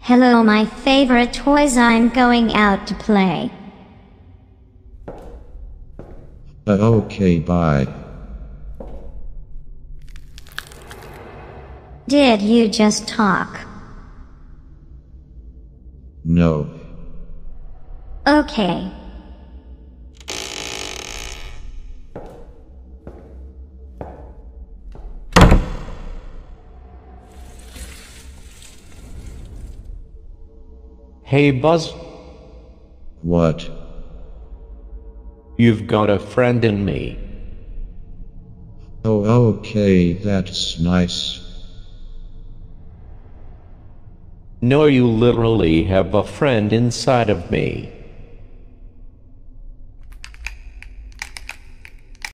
Hello, my favorite toys. I'm going out to play. Okay, bye. Did you just talk? No. Okay. Hey Buzz, What? you've got a friend in me. Oh, okay, that's nice. No, you literally have a friend inside of me.